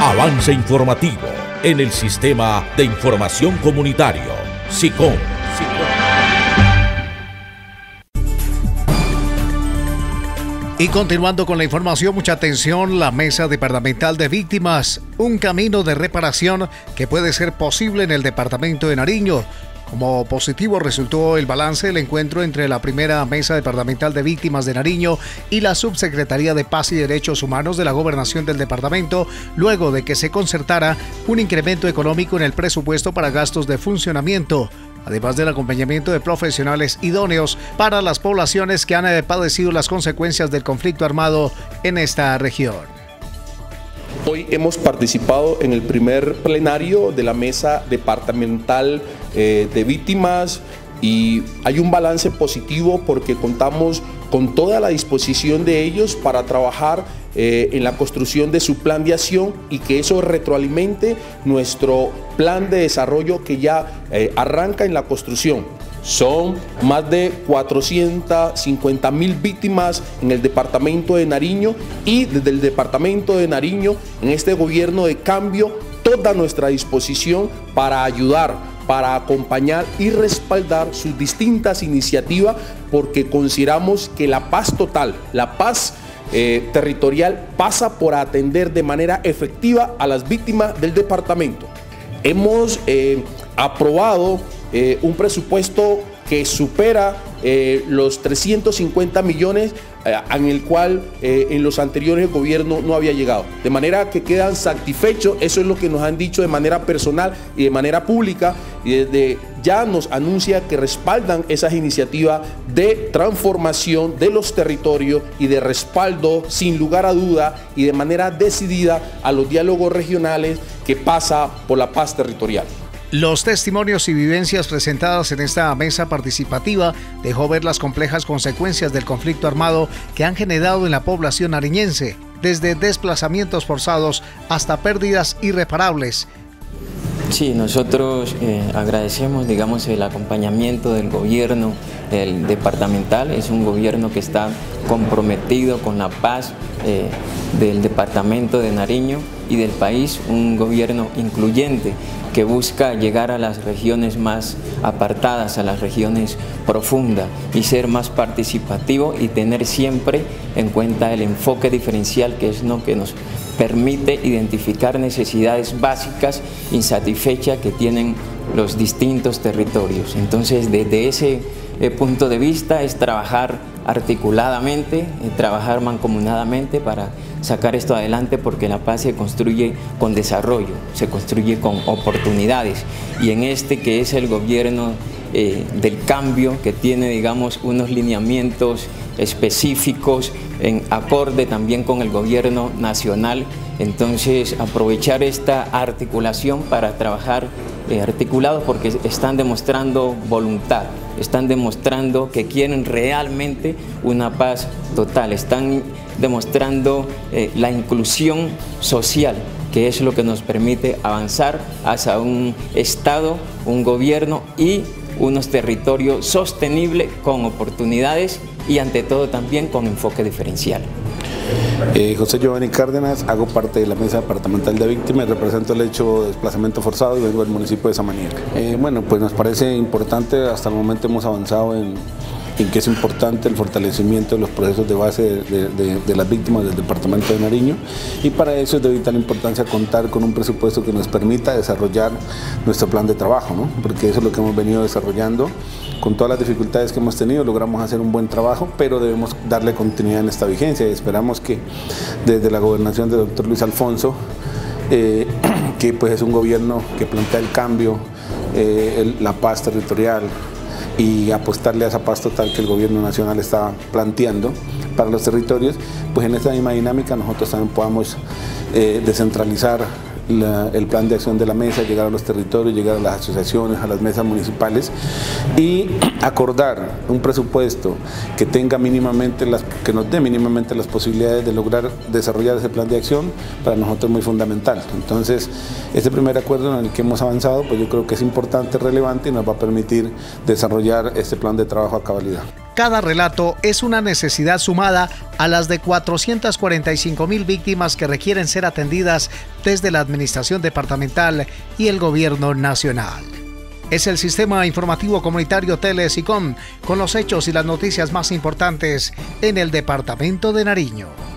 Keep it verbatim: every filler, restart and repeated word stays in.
Avance informativo en el Sistema de Información Comunitario, SICOM. Y continuando con la información, mucha atención, la Mesa Departamental de Víctimas, un camino de reparación que puede ser posible en el departamento de Nariño. Como positivo resultó el balance del encuentro entre la primera Mesa Departamental de Víctimas de Nariño y la Subsecretaría de Paz y Derechos Humanos de la Gobernación del departamento, luego de que se concertara un incremento económico en el presupuesto para gastos de funcionamiento, además del acompañamiento de profesionales idóneos para las poblaciones que han padecido las consecuencias del conflicto armado en esta región. Hoy hemos participado en el primer plenario de la Mesa Departamental eh, de Víctimas y hay un balance positivo porque contamos con toda la disposición de ellos para trabajar eh, en la construcción de su plan de acción y que eso retroalimente nuestro plan de desarrollo que ya eh, arranca en la construcción. Son más de cuatrocientas cincuenta mil víctimas en el departamento de Nariño y desde el departamento de Nariño, en este gobierno de cambio, toda nuestra disposición para ayudar, para acompañar y respaldar sus distintas iniciativas, porque consideramos que la paz total, la paz eh, territorial pasa por atender de manera efectiva a las víctimas del departamento. Hemos eh, aprobado Eh, un presupuesto que supera eh, los trescientos cincuenta millones eh, en el cual eh, en los anteriores gobiernos no había llegado. De manera que quedan satisfechos, eso es lo que nos han dicho de manera personal y de manera pública, y desde ya nos anuncia que respaldan esas iniciativas de transformación de los territorios y de respaldo sin lugar a duda y de manera decidida a los diálogos regionales que pasa por la paz territorial. Los testimonios y vivencias presentadas en esta mesa participativa dejó ver las complejas consecuencias del conflicto armado que han generado en la población nariñense, desde desplazamientos forzados hasta pérdidas irreparables. Sí, nosotros eh, agradecemos, digamos, el acompañamiento del gobierno el departamental. Es un gobierno que está comprometido con la paz eh, del departamento de Nariño y del país, un gobierno incluyente que busca llegar a las regiones más apartadas, a las regiones profundas y ser más participativo y tener siempre en cuenta el enfoque diferencial, que es lo que nos permite identificar necesidades básicas insatisfechas que tienen los distintos territorios. Entonces, desde ese eh, punto de vista es trabajar articuladamente, eh, trabajar mancomunadamente para sacar esto adelante, porque la paz se construye con desarrollo, se construye con oportunidades, y en este que es el gobierno eh, del cambio, que tiene, digamos, unos lineamientos específicos en acorde también con el gobierno nacional. Entonces, aprovechar esta articulación para trabajar eh, articulados, porque están demostrando voluntad, están demostrando que quieren realmente una paz total, están demostrando eh, la inclusión social, que es lo que nos permite avanzar hacia un Estado, un gobierno y unos territorios sostenibles con oportunidades y ante todo también con enfoque diferencial. Eh, José Giovanni Cárdenas, hago parte de la Mesa Departamental de Víctimas, represento el hecho de desplazamiento forzado y vengo del municipio de Samaniego. Eh, bueno, pues nos parece importante, hasta el momento hemos avanzado en, en que es importante el fortalecimiento de los procesos de base de, de, de, de las víctimas del departamento de Nariño, y para eso es de vital importancia contar con un presupuesto que nos permita desarrollar nuestro plan de trabajo, ¿no? Porque eso es lo que hemos venido desarrollando. Con todas las dificultades que hemos tenido, logramos hacer un buen trabajo, pero debemos darle continuidad en esta vigencia, y esperamos que desde la gobernación del doctor Luis Alfonso, eh, que pues es un gobierno que plantea el cambio, eh, el, la paz territorial, y apostarle a esa paz total que el gobierno nacional está planteando para los territorios, pues en esta misma dinámica nosotros también podamos eh, descentralizar La, el plan de acción de la mesa, llegar a los territorios, llegar a las asociaciones, a las mesas municipales y acordar un presupuesto que tenga mínimamente las, que nos dé mínimamente las posibilidades de lograr desarrollar ese plan de acción. Para nosotros es muy fundamental. Entonces, este primer acuerdo en el que hemos avanzado, pues yo creo que es importante, relevante, y nos va a permitir desarrollar este plan de trabajo a cabalidad. Cada relato es una necesidad sumada a las de cuatrocientas cuarenta y cinco mil víctimas que requieren ser atendidas desde la Administración Departamental y el Gobierno Nacional. Es el Sistema Informativo Comunitario Tele-SICOM, con los hechos y las noticias más importantes en el Departamento de Nariño.